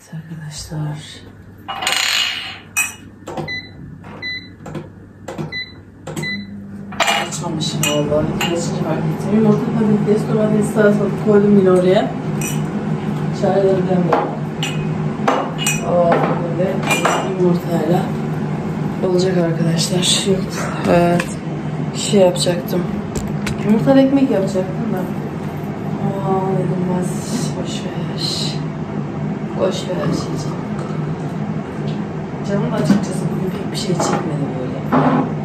Arkadaşlar. Açmamışım valla. Geçince fark ettim. Yumurta, patates, domates, salatalık koydum yine oraya. Çayları demledim. Böyle yumurtayla olacak arkadaşlar. Evet. Şey yapacaktım. Yumurtalı ekmek yapacaktım da. Dedim boş ver. Boş ver şey. Canım açıkçası bugün pek bir şey çekmedi böyle.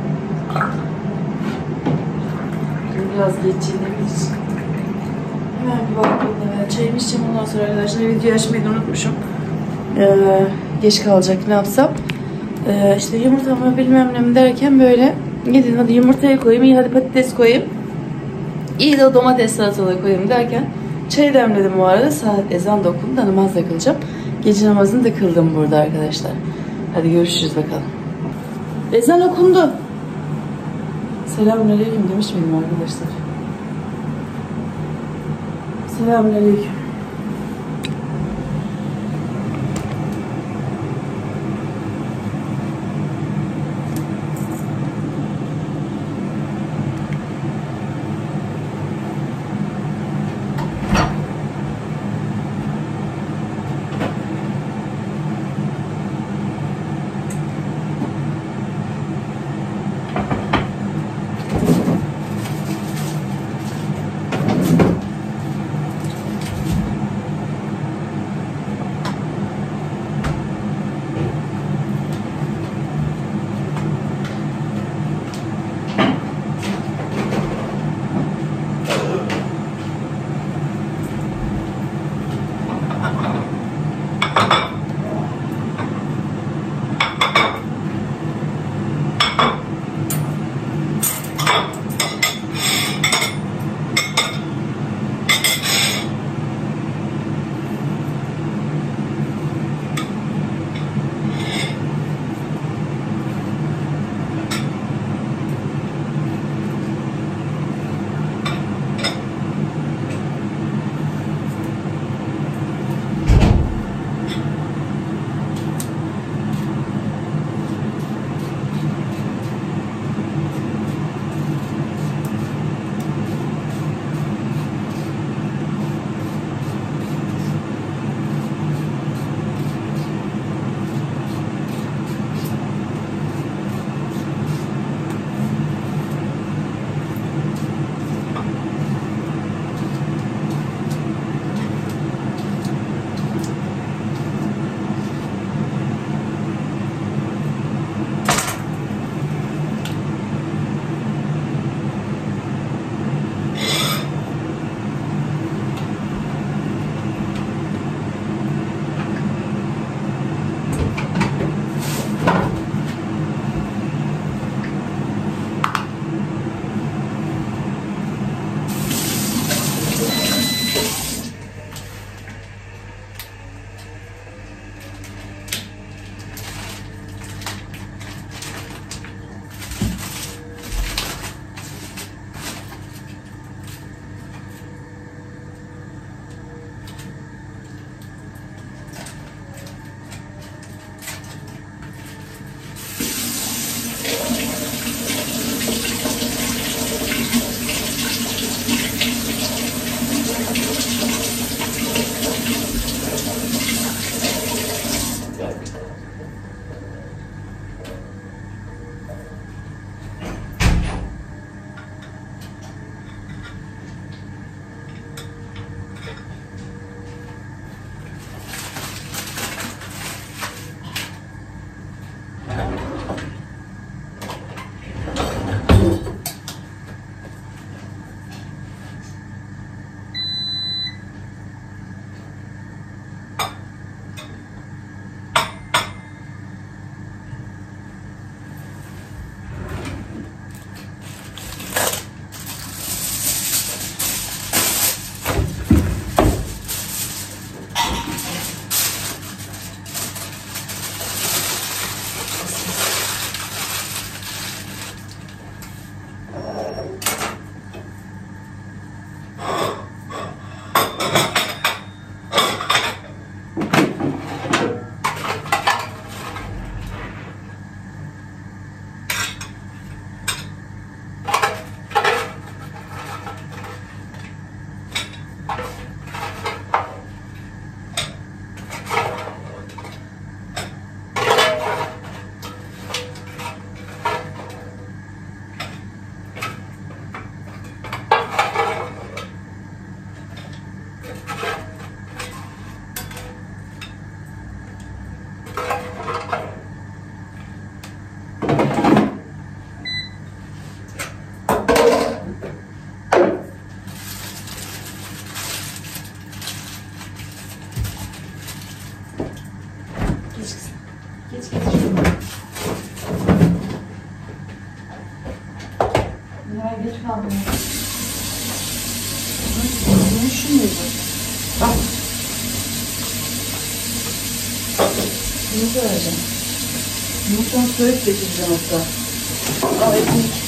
Biraz geçeceğimiz. Hemen bir baktığımda ben çayımı içeceğim, ondan sonra arkadaşlar videoyu açmayı da unutmuşum. Geç kalacak, ne yapsam. İşte yumurtamı bilmem ne derken böyle gidin hadi yumurtayı koyayım, iyi hadi patates koyayım. İyi de o domates salatalığı koyayım derken çay demledim bu arada. Saat ezan da okundu da namaz da kılacağım. Gece namazını da kıldım burada arkadaşlar. Hadi görüşürüz bakalım. Ezan okundu. Selamünaleyküm demiş miydim arkadaşlar? Selamünaleyküm. Geç geç. Ya geç kaldım. Ne şu muydu? Al. Yumurta vereceğim. Yumurtadan soyup getireceğim hatta. Al ekmek.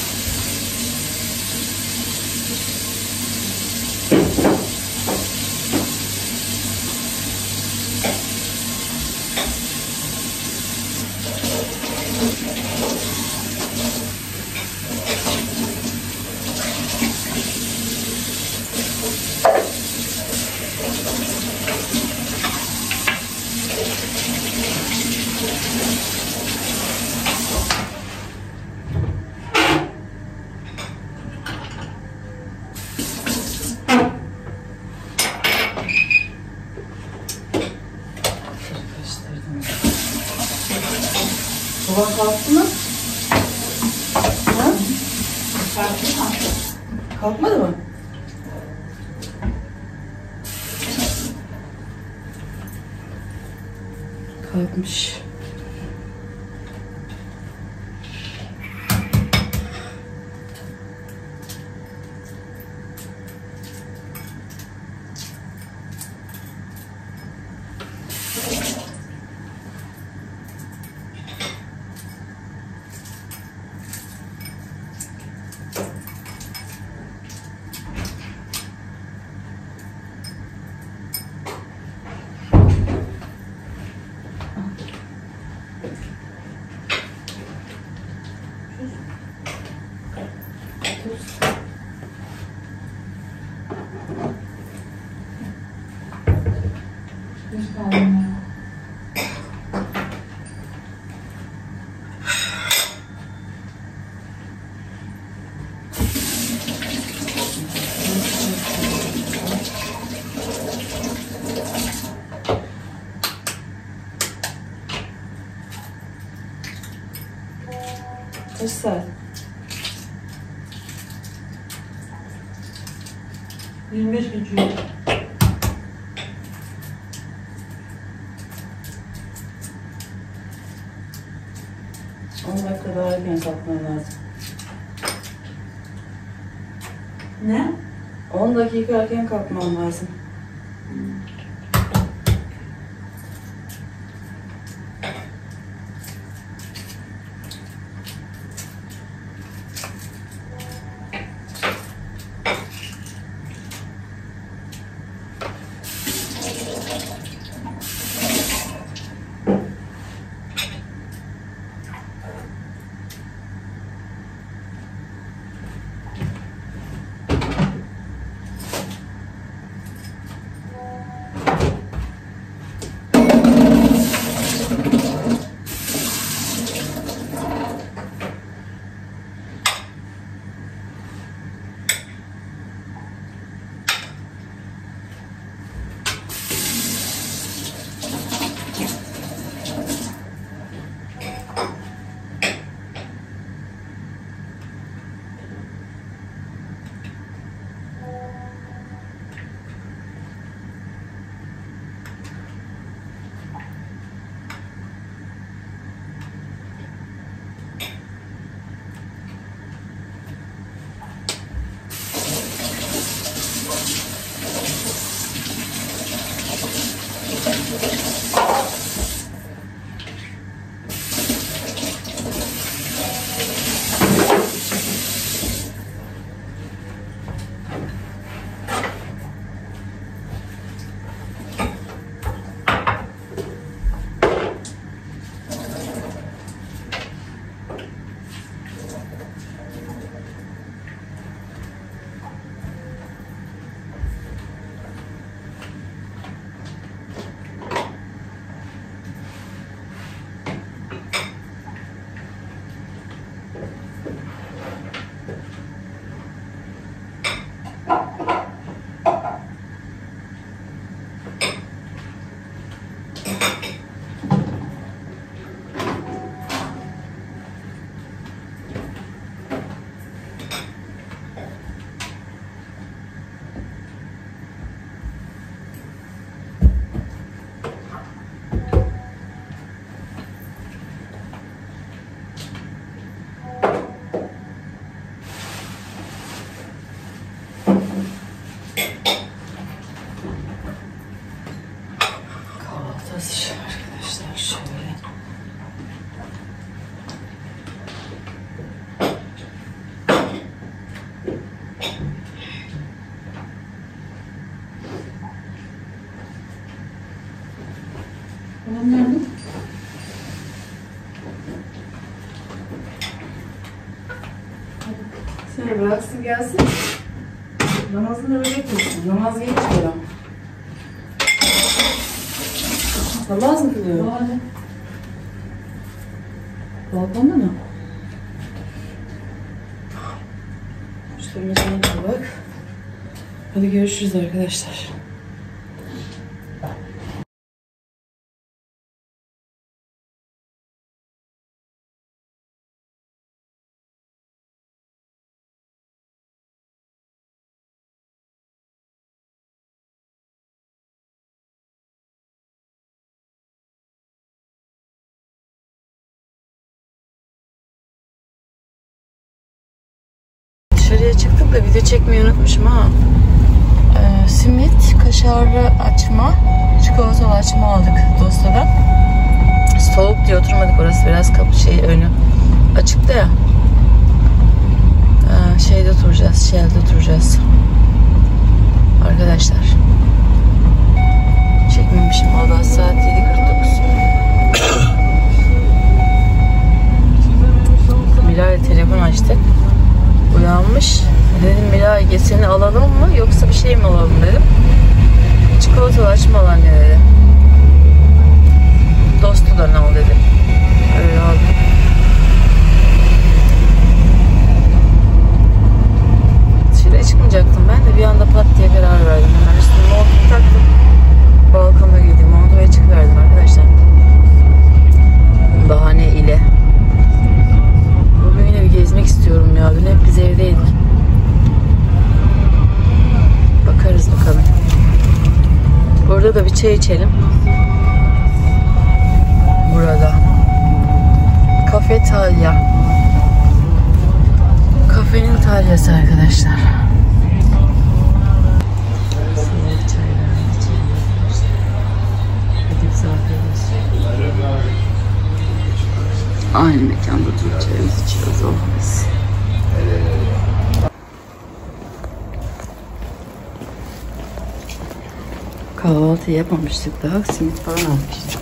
Baban kalktı mı? Ha? Kalktı mı? Kalkmadı mı? Kalkmış. Geç kaldım ya. Kaç saat? 25 geçiyor. 10 dakika daha erken kalkman lazım. Ne? 10 dakika erken kalkman lazım. hazır arkadaşlar. Şöyle. Babam nerede? Seni bıraksın gelsin. Namazını öyle kılsın. Namaz geç böyle. Namaz mı kılıyor? Hadi. Balkonda mı? İşte mesela bak. Hadi görüşürüz arkadaşlar. Dışarıya çıktık da video çekmeyi unutmuşum ha. Simit, kaşarlı açma, çikolatalı açma aldık Dosta'dan. Soğuk diye oturmadık, orası biraz kapı önü açıktı ya. Şeyde oturacağız, Shell'de oturacağız. Arkadaşlar. Çekmemişim, o da saat 7:49. Milay'la telefon açtık. Uyanmış. Dedim Milay seni alalım mı yoksa bir şey mi alalım dedim. Çikolatalı açma alan ne dedi. Dostu'dan al dedi. Öyle aldım. Dışarıya çıkmayacaktım ben de bir anda pat diye karar verdim. Hemen üstüme montumu taktım. Balkona giydim. Montuya çıkıverdim arkadaşlar. Bahane ile. Bugün yine bir gezmek istiyorum ya. Dün hep biz evdeydik. Bakarız bakalım. Burada da bir çay içelim. Burada. Kafe Talya. Kafenin Talyası arkadaşlar. Sıcak çaylar içelim. Hadi bize afiyet olsun. Aynı mekanda Türk çayımızı içiyoruz olmaz. Kahvaltı yapmamıştık daha. Simit falan almıştık.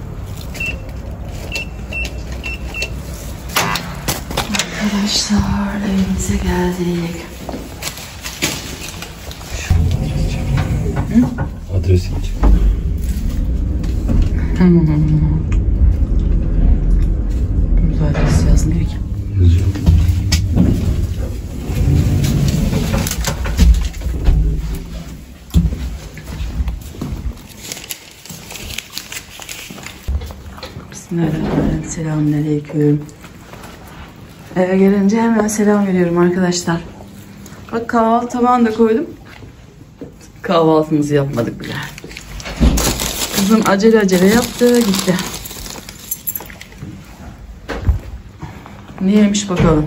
Arkadaşlar evimize geldik. Adresini çek. Bu adresi yazmıyor ki. Yazıyor. Bismillahirrahmanirrahim. Selamünaleyküm. Eve gelince hemen selam veriyorum arkadaşlar. Bak kahvaltı tabağını da koydum. Kahvaltımızı yapmadık bile. Kızım acele yaptı gitti. Neymiş bakalım.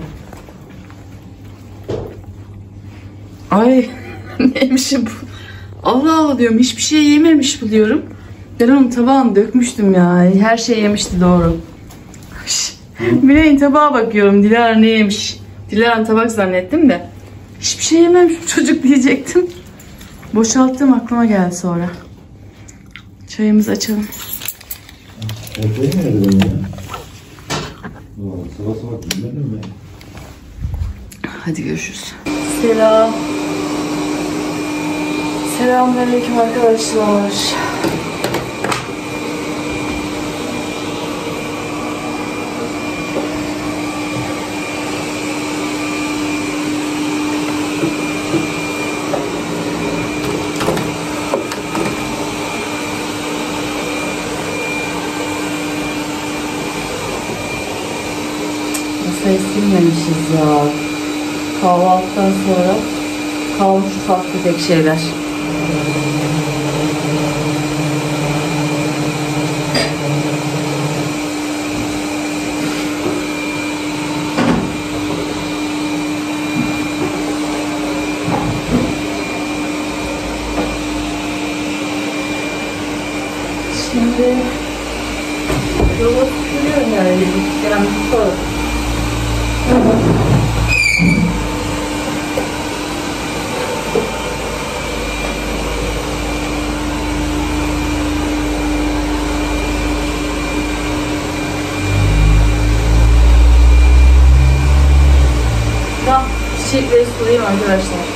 Ay neymiş bu? Allah Allah diyorum, hiçbir şey yememiş bu diyorum. Ben onun tabağını dökmüştüm ya. Her şey yemişti doğru. Miray'ın tabağa bakıyorum. Dilara ne yemiş? Dilara'nın tabak zannettim de. Hiçbir şey yememiş bu çocuk diyecektim. Boşalttım, aklıma geldi sonra. Çayımızı açalım. Ortaya nerede benim ya? Sabah sabah bilmedim ben. Hadi görüşürüz. Selam. Selamünaleyküm arkadaşlar. Masayı silmemişiz ya. Kahvaltıdan sonra kalmış ufak tefek şeyler. Şimdi yolu tutuyorum yani. Yani sonra. Çiçekleri sulayayım arkadaşlar.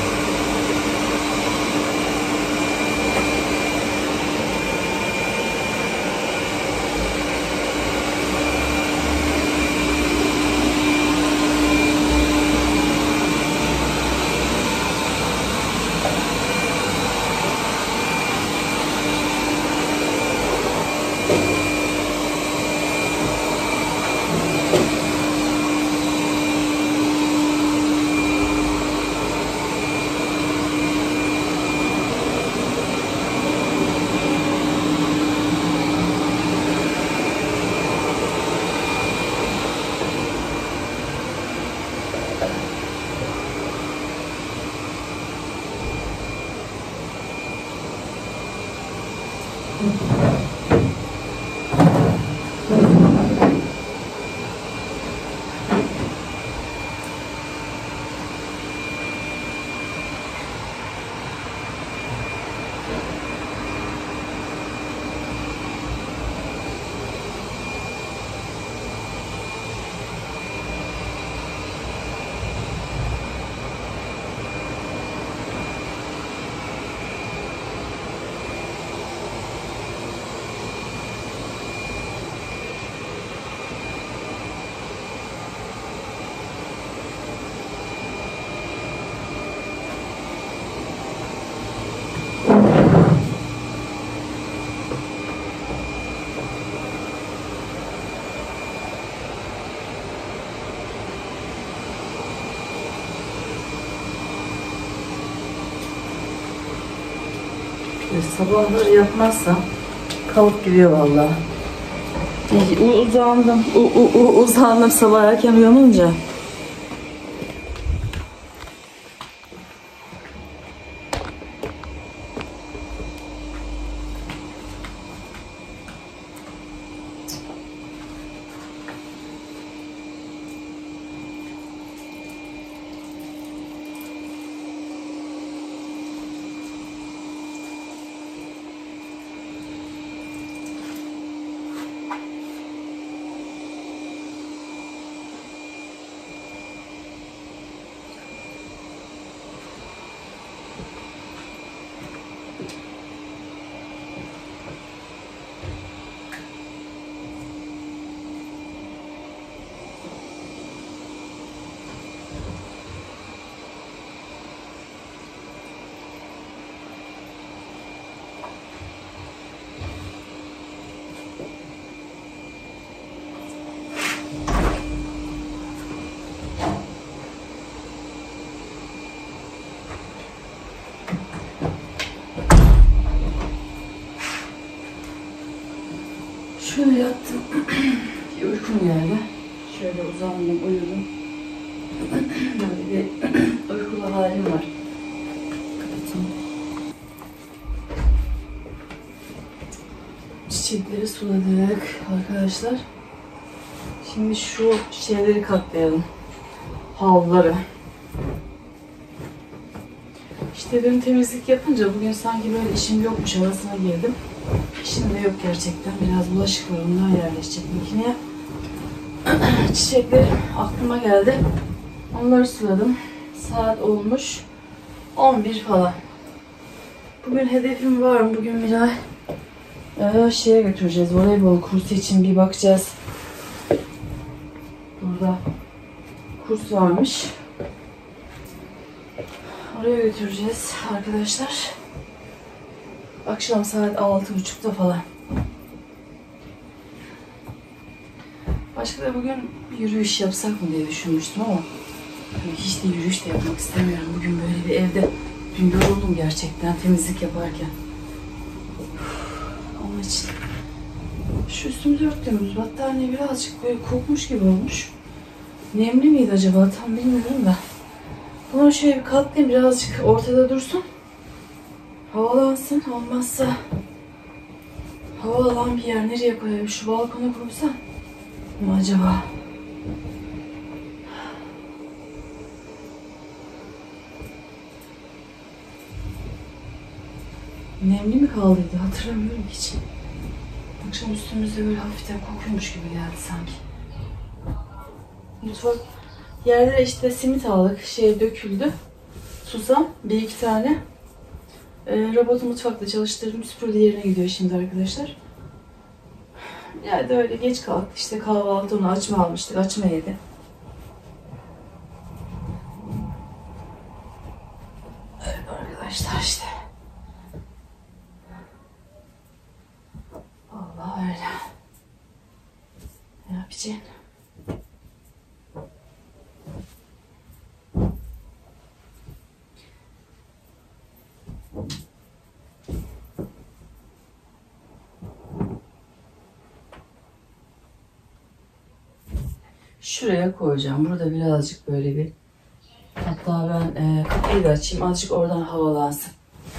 Sabahları yapmazsam kalıp gidiyor vallahi. Uzandım sabah erken uyanınca. Şöyle yattım. Uykum geldi. Şöyle uzandım, uyudum. Böyle bir uykulu halim var. Kapatayım. Çiçekleri suladık arkadaşlar. Şimdi şu şeyleri katlayalım. Havluları. İşte dün temizlik yapınca bugün sanki böyle işim yokmuş havasına girdim. İşim de yok gerçekten. Biraz bulaşık var, ondan yerleşecek makineye. Çiçekler aklıma geldi. Onları suladım. Saat olmuş 11 falan. Bugün hedefim var mı? Bugün Miray şeye götüreceğiz. Voleybol kursu için bir bakacağız. Burada kurs varmış. Oraya götüreceğiz arkadaşlar. Akşam saat 6.30'da falan. Başka da bugün bir yürüyüş yapsak mı diye düşünmüştüm ama hiç de yürüyüş de yapmak istemiyorum. Bugün böyle bir evde dün yoruldum gerçekten temizlik yaparken. Onun için şu üstümüzü örttüğümüz battaniye birazcık böyle kokmuş gibi olmuş. Nemli miydi acaba tam bilmiyorum da. Bunu şöyle bir katlayayım, birazcık ortada dursun. Havalansın, olmazsa hava alan bir yer nereye koyayım? Şu balkona koysam mı acaba? Nemli mi kaldıydı? Hatırlamıyorum hiç. Akşam üstümüzde böyle hafiften kokuyormuş gibi geldi sanki. Mutfak yerlere işte simit aldık. Şey döküldü. Susam. Bir iki tane. Robotu mutfakta çalıştırdım. Süpürge yerine gidiyor şimdi arkadaşlar. Yani de öyle geç kalktık. İşte kahvaltı onu açma almıştık. Açma yedi. Evet arkadaşlar işte. Vallahi öyle. Ne yapacaksın? Şuraya koyacağım. Burada birazcık böyle bir, hatta ben kapıyı da açayım. Azıcık oradan havalansın.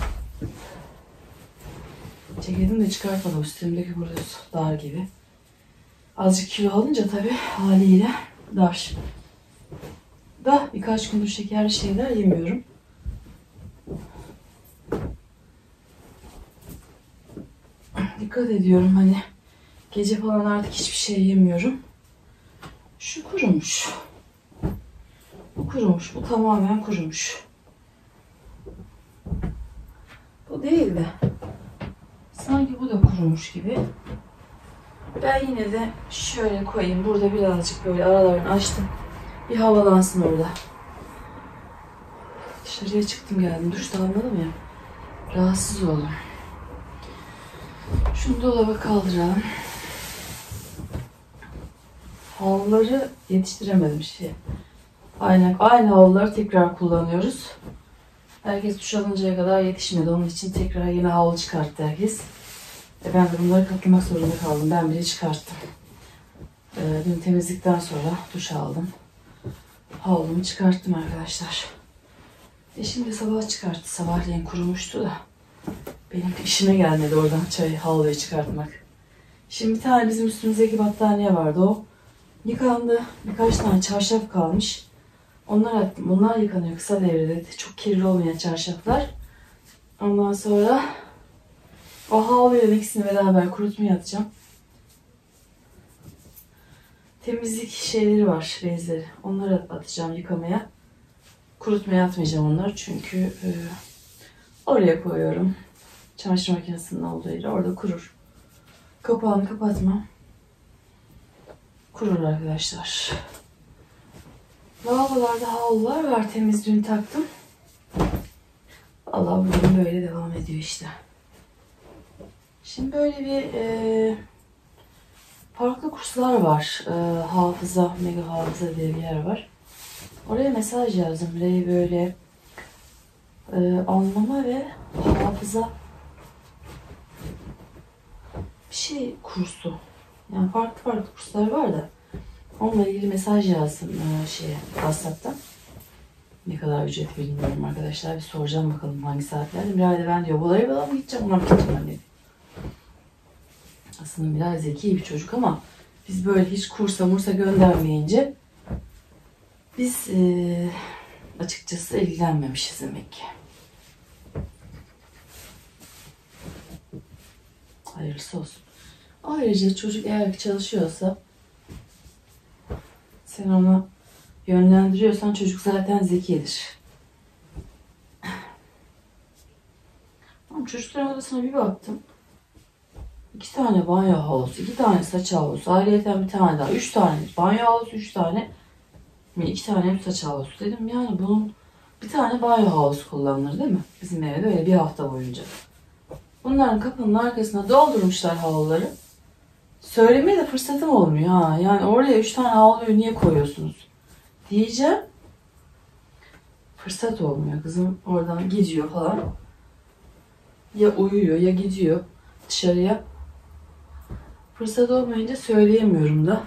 Ceketimi de çıkartmadım. Üstümdeki burada dar gibi. Azıcık kilo alınca tabii haliyle dar. Da birkaç gündür şekerli şeyler yemiyorum. Dikkat ediyorum hani gece falan artık hiçbir şey yemiyorum. Şu kurumuş. Bu kurumuş. Bu tamamen kurumuş. Bu değil de sanki bu da kurumuş gibi. Ben yine de şöyle koyayım. Burada birazcık böyle aralarını açtım. Bir havalansın orada. Dışarıya çıktım geldim. Duş da almadım ya. Rahatsız oldum. Şunu dolaba kaldıralım. Havluları yetiştiremedim şey. Aynı havluları tekrar kullanıyoruz. Herkes duş alıncaya kadar yetişmedi. Onun için tekrar yine havlu çıkarttı herkes. Ben de bunları katlamak zorunda kaldım. Ben bile çıkarttım. Dün temizlikten sonra duş aldım. Havlumu çıkarttım arkadaşlar. Eşim de sabah çıkarttı. Sabahleyin kurumuştu da. Benim işime gelmedi oradan havluyu çıkartmak. Şimdi bir tane bizim üstümüzdeki battaniye vardı o. Yıkandı. Birkaç tane çarşaf kalmış. Onlar attım. Bunlar yıkanıyor kısa devrede. Çok kirli olmayan çarşaflar. Ondan sonra o havluyla ikisini beraber kurutmaya atacağım. Temizlik şeyleri var, bezleri. Onları atacağım yıkamaya. Kurutmaya atmayacağım onları çünkü oraya koyuyorum. Çamaşır makinesinin olduğu yere. Orada kurur. Kapağını kapatmam. Kurur arkadaşlar. Lavabolarda havlular var. Temiz dün taktım. Vallahi bugün böyle devam ediyor işte. Şimdi böyle bir farklı kurslar var. Hafıza, mega hafıza diye bir yer var. Oraya mesaj yazdım. Buraya böyle anlama ve hafıza bir şey kursu. Yani farklı kurslar var da onunla ilgili mesaj yazdım WhatsApp'tan. Ne kadar ücret bilmiyorum arkadaşlar. Bir soracağım bakalım hangi saatlerde. Miray da ben diyor Bolaya'ya mı gideceğim, ona mı gideceğim anne. Aslında Miray zeki bir çocuk ama biz böyle hiç kursa göndermeyince biz açıkçası ilgilenmemişiz demek ki. Hayırlısı olsun. Ayrıca çocuk eğer çalışıyorsa sen onu yönlendiriyorsan çocuk zaten zekidir. Ama çocukların odasına bir baktım. 2 tane banyo havlusu, 2 tane saç havlusu, ayrıca bir tane daha, 3 tane banyo havlusu, 3 tane, 2 tane saç havlusu dedim. Yani bunun bir tane banyo havlusu kullanılır değil mi? Bizim evde öyle bir hafta boyunca. Bunların kapının arkasına doldurmuşlar havluları. Söylemeye de fırsatım olmuyor ha. Yani oraya 3 tane havluyu niye koyuyorsunuz diyeceğim. Fırsat olmuyor. Kızım oradan gidiyor falan. Ya uyuyor ya gidiyor dışarıya. Fırsat olmayınca söyleyemiyorum da.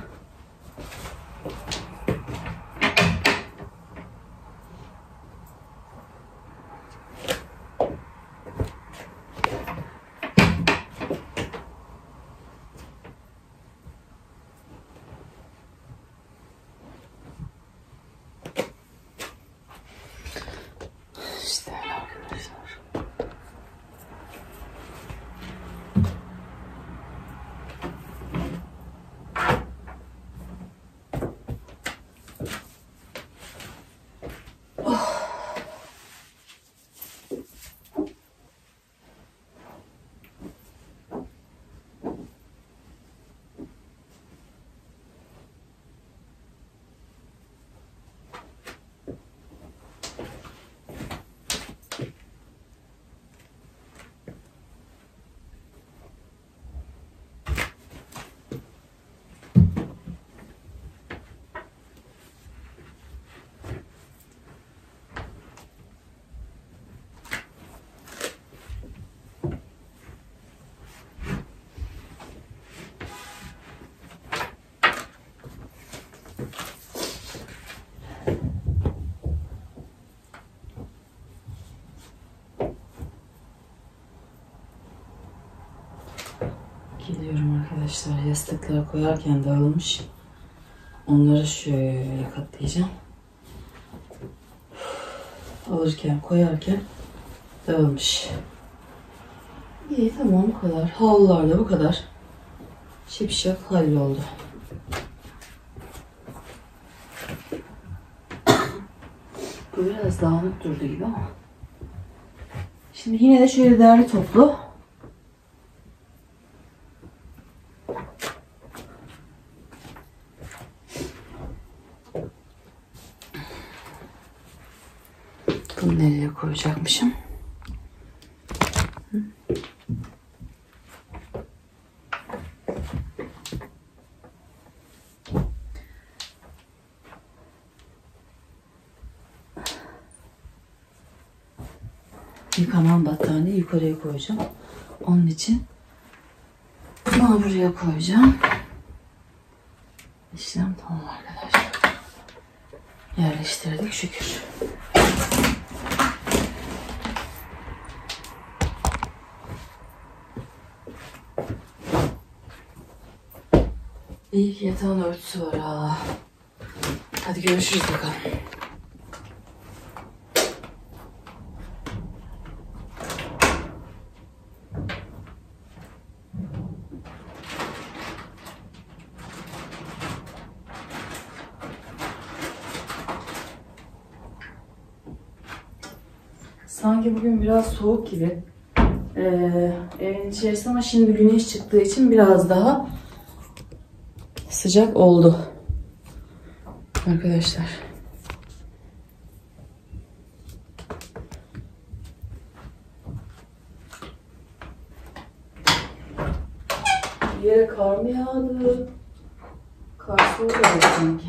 Gidiyorum arkadaşlar. Yastıkları koyarken dağılmış. Onları şöyle katlayacağım. Alırken koyarken dağılmış. İyi, tamam, bu kadar. Havlular da bu kadar. Şipşak halloldu. Bu biraz dağınık durdu gibi ama. Şimdi yine de şöyle derli toplu. Bunu nereye koyacakmışım? Yıkanan battaniye yukarıya koyacağım. Onun için bunu buraya koyacağım. İşlem tamam arkadaşlar. Yerleştirdik şükür. İyi ki yatağın örtüsü var ha. Hadi görüşürüz bakalım. Sanki bugün biraz soğuk gibi evin içerisi ama şimdi güneş çıktığı için biraz daha sıcak oldu arkadaşlar. Bir yere kar mı yağdı? Kar soğuk oldu sanki.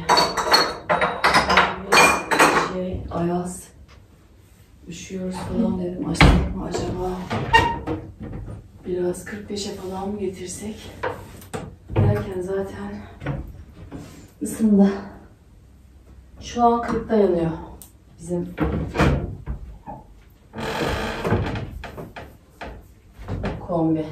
Ayaz. Üşüyoruz falan dedim. Açsak mı acaba? Biraz 45'e falan mı getirsek? Derken zaten ısındı. Şu an 40'ta yanıyor bizim kombi.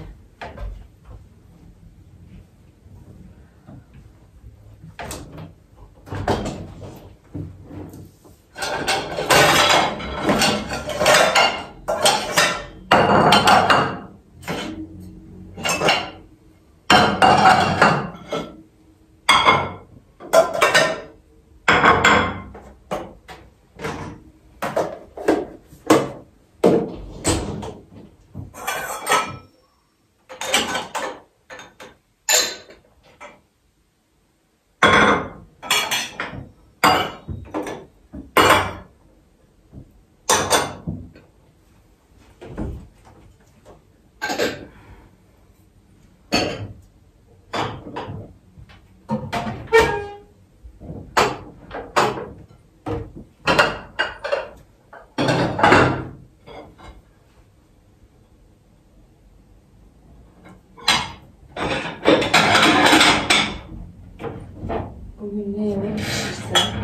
Bugün ne yemek pişirsem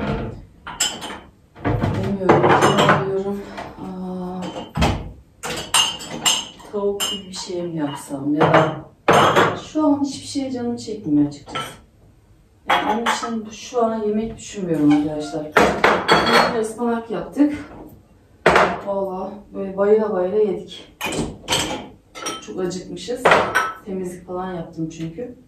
bilmiyorum. Tavuk gibi bir şey mi yapsam ya da şu an hiçbir şeye canım çekmiyor açıkçası. Yani onun için şu an yemek düşünmüyorum arkadaşlar. Bir ıspanak yaptık. Vallahi böyle bayıla bayıla yedik. Çok acıkmışız. Temizlik falan yaptım çünkü.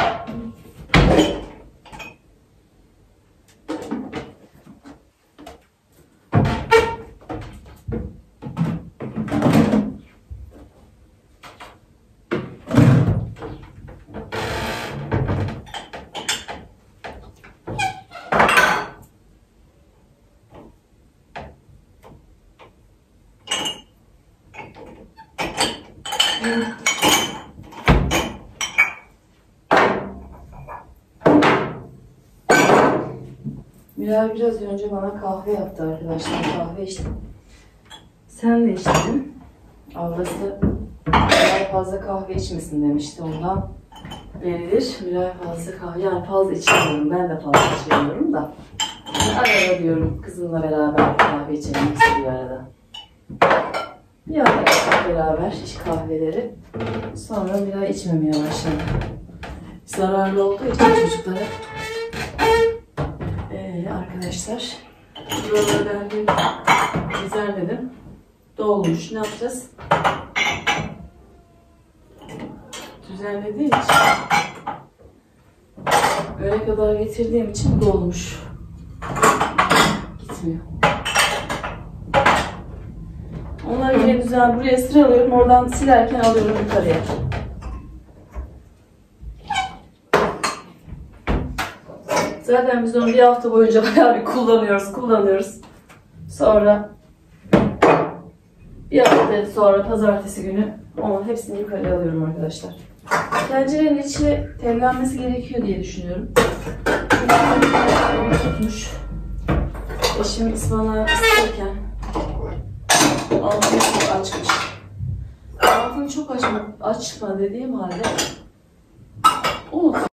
Miray biraz önce bana kahve yaptı arkadaşlar. Kahve içtim. Sen de içtin. Ablası Miray fazla kahve içmesin demişti. Ondan verilir. Miray fazla kahve, yani fazla içmiyorum. Ben de fazla içmiyorum da. Ara ara diyorum kızımla beraber kahve içelim bir arada. Bir ara içtik beraber kahveleri. Sonra bir daha içmemeye başladı. Zararlı olduğu için çocuklara. Arkadaşlar. Buraları ben bir düzenledim. Dolmuş. Ne yapacağız? Düzenlediğim için öyle kadar getirdiğim için dolmuş. Gitmiyor. Onları yine güzel buraya sıralıyorum. Oradan silerken alıyorum yukarıya. Zaten biz onu bir hafta boyunca bayağı bir kullanıyoruz. Sonra bir hafta sonra pazartesi günü onun hepsini yukarıya alıyorum arkadaşlar. Tencerenin içi temlenmesi gerekiyor diye düşünüyorum. Çünkü tutmuş. Eşim ıspanağı ısıtırken altını çok açmış. Altını çok açma dediğim halde unuttum.